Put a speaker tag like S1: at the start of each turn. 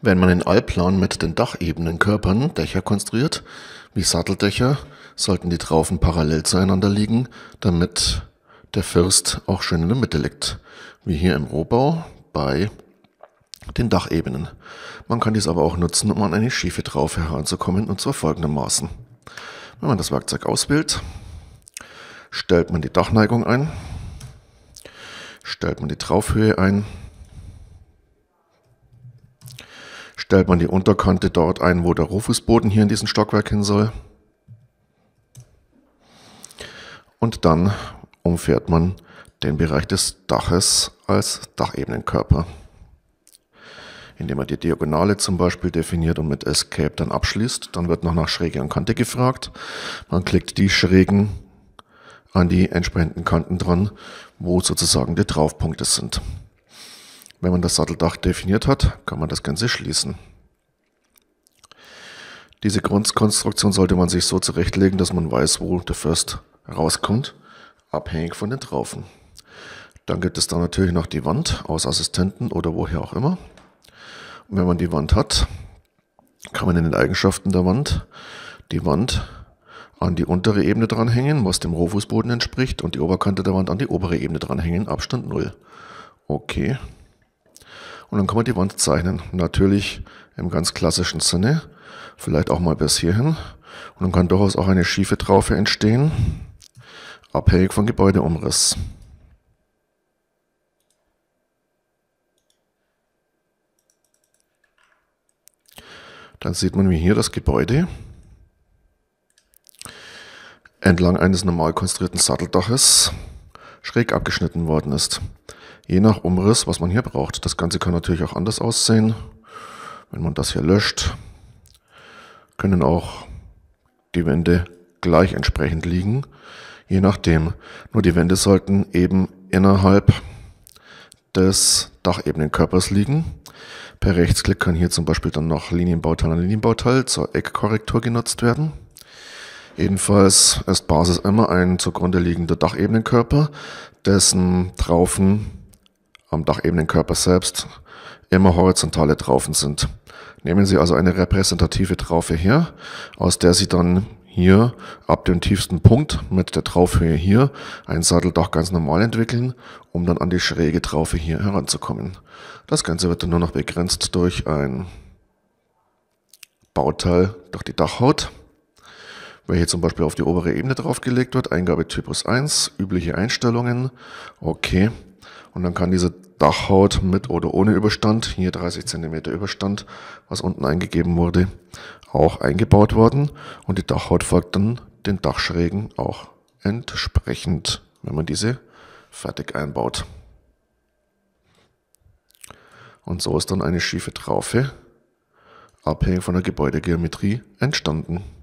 S1: Wenn man in Allplan mit den Dachebenenkörpern Dächer konstruiert, wie Satteldächer, sollten die Traufen parallel zueinander liegen, damit der First auch schön in der Mitte liegt, wie hier im Rohbau bei den Dachebenen. Man kann dies aber auch nutzen, um an eine schiefe Traufe heranzukommen, und zwar folgendermaßen. Wenn man das Werkzeug auswählt, stellt man die Dachneigung ein, stellt man die Traufhöhe ein, stellt man die Unterkante dort ein, wo der Rohfußboden hier in diesem Stockwerk hin soll. Und dann umfährt man den Bereich des Daches als Dachebenenkörper, indem man die Diagonale zum Beispiel definiert und mit Escape dann abschließt. Dann wird noch nach Schräge und Kante gefragt. Man klickt die Schrägen an die entsprechenden Kanten dran, wo sozusagen die Traufpunkte sind. Wenn man das Satteldach definiert hat, kann man das Ganze schließen. Diese Grundkonstruktion sollte man sich so zurechtlegen, dass man weiß, wo der First rauskommt, abhängig von den Traufen. Dann gibt es da natürlich noch die Wand aus Assistenten oder woher auch immer. Und wenn man die Wand hat, kann man in den Eigenschaften der Wand die Wand an die untere Ebene dranhängen, was dem Rohfußboden entspricht, und die Oberkante der Wand an die obere Ebene dranhängen, Abstand 0. Okay. Und dann kann man die Wand zeichnen. Natürlich im ganz klassischen Sinne, vielleicht auch mal bis hierhin. Und dann kann durchaus auch eine schiefe Traufe entstehen, abhängig von Gebäudeumriss. Dann sieht man, wie hier das Gebäude entlang eines normal konstruierten Satteldaches schräg abgeschnitten worden ist. Je nach Umriss, was man hier braucht. Das Ganze kann natürlich auch anders aussehen. Wenn man das hier löscht, können auch die Wände gleich entsprechend liegen. Je nachdem. Nur die Wände sollten eben innerhalb des Dachebenenkörpers liegen. Per Rechtsklick kann hier zum Beispiel dann noch Linienbauteil an Linienbauteil zur Eckkorrektur genutzt werden. Jedenfalls ist Basis immer ein zugrunde liegender Dachebenenkörper, dessen Traufen am Dachebenenkörper selbst immer horizontale Traufen sind. Nehmen Sie also eine repräsentative Traufe her, aus der Sie dann hier ab dem tiefsten Punkt mit der Traufhöhe hier ein Satteldach ganz normal entwickeln, um dann an die schräge Traufe hier heranzukommen. Das Ganze wird dann nur noch begrenzt durch ein Bauteil, durch die Dachhaut, welche zum Beispiel auf die obere Ebene draufgelegt wird. Eingabe Typus 1, übliche Einstellungen, okay. Und dann kann diese Dachhaut mit oder ohne Überstand, hier 30 cm Überstand, was unten eingegeben wurde, auch eingebaut worden. Und die Dachhaut folgt dann den Dachschrägen auch entsprechend, wenn man diese fertig einbaut. Und so ist dann eine schiefe Traufe, abhängig von der Gebäudegeometrie, entstanden.